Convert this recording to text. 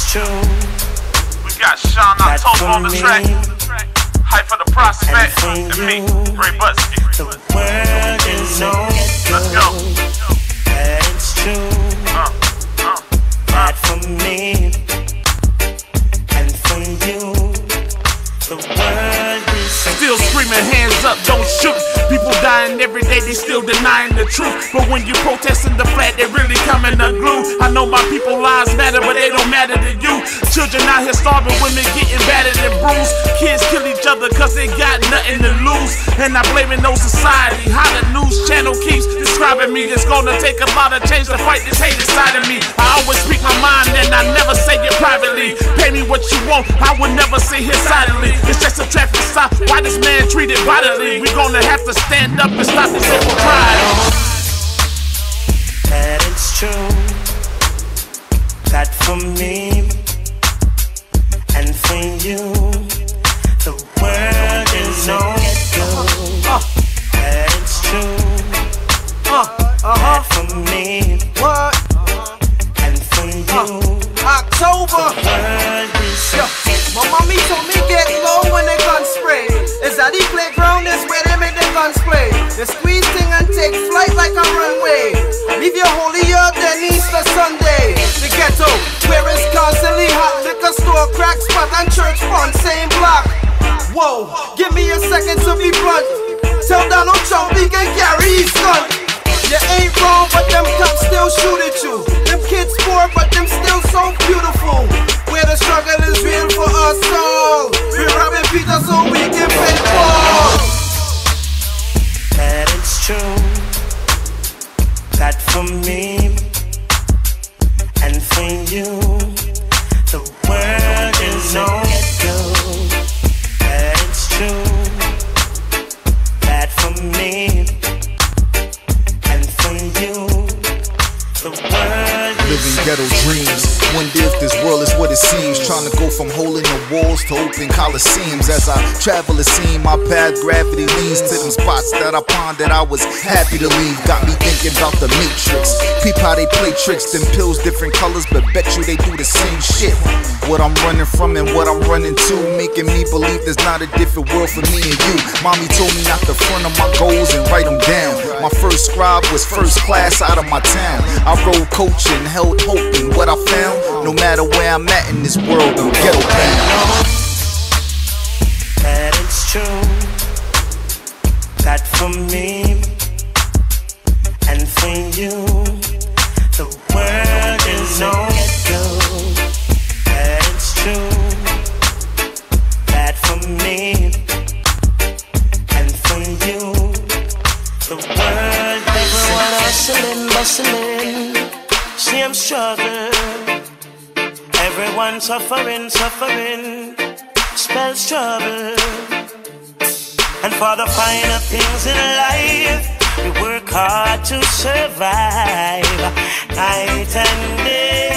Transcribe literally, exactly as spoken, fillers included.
true. We got Shawn on the track. Hyfa the prospect, and me, Raybudsky. The world is on Ghetto. Let's go. That it's true. Uh, uh, That for me and for you. The world is still screaming, hands up, don't shoot. People dying every day, they still denying the truth. But when you protesting the flag, they really coming unglued. I know my people lives matter, but they don't matter to you. Children out here starving, women getting battered and bruised. Kids kill each other cause they got nothing to lose. And I blame it on society. How the news channel keeps describing me. It's gonna take a lot of change to fight this hate inside of me. I always speak my mind and I never say it privately. Pay me what you want, I would never sit here silently. It's just a traffic stop, why this man treated violently? We gonna have to stand up and stop this for pride. that it's true. That for me and for you. The world is on Ghetto. That it's true. That for me What? and for you. October. The world is on Ghetto. My mommy told me get low when they gun spray. Is that the playground is where they make the guns play. They squeeze thing and take flight like a runway. Leave your holy earth then Easter Sunday. The ghetto, where it's constantly hot. Liquor store, crack spot and church front, same block. Whoa, give me a second to be blunt. Tell Donald Trump he can carry his gun. You ain't wrong, but them cops still shoot at you. Them kids poor, but them still so beautiful. Where the struggle is real for us all. We robbing Peter so we can pay Paul. That it's true. That for me and for you. The world is on Ghetto. That it's true. That for me and for you. The world is Living ghetto dreams. Wonder if this world is what it seems. Trying to go from hole in the walls to open coliseums. As I travel the scene, my path gravity leads to them spots that I pondered I was happy to leave. Got me thinking about the Matrix. Peep how they play tricks. Them pills different colors, but bet you they do the same shit. What I'm running from and what I'm running to, making me believe there's not a different world for me and you. Mommy told me not to front of my goals and write them down. My first scribe was first class out of my town. I rode coach and held hope in what I found. No matter where I'm at in this world, I'm ghetto bound. that it's true. That for me and for you. The world is on Ghetto. That it's true. That for me and for you. The world is everyone hustling, bustling. See I'm struggling. Everyone suffering, suffering. Spells trouble. And for the finer things in life, we work hard to survive night and day.